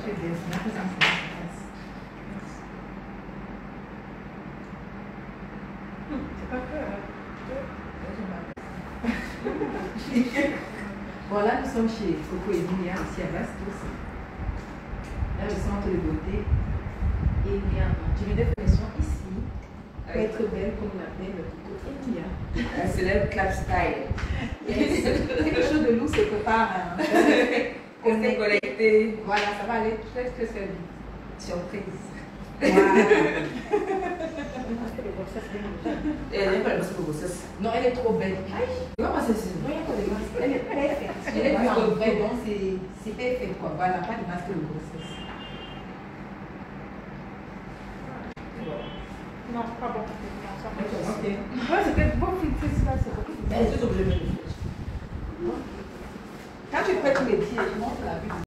tu es belle. C'est ma présence. C'est pas peur. Bon, là, nous sommes chez Coco et Emilia, ici à Bastos. Là, le centre de beauté. Et il y a une définition ici pour être belle comme on l'appelle Coco Emilia. Un célèbre clap style. Quelque chose de lourd, c'est que part. On est connecté. Voilà, ça va aller très très très vite. Surprise. Voilà. Elle n'est pas le masque de grossesse. Non, elle est trop belle. Comment c'est ça? Non, il n'y a pas de masque. Elle est parfaite. Elle est vue en vrai, donc c'est parfait quoi. Voilà, pas de masque de grossesse. Non, pas bon. Ok. Ouais, c'était bon, c'est ça, c'est beaucoup. Elle est obligée de me le faire. Quand tu prêtes tous les pieds, je montre la vue.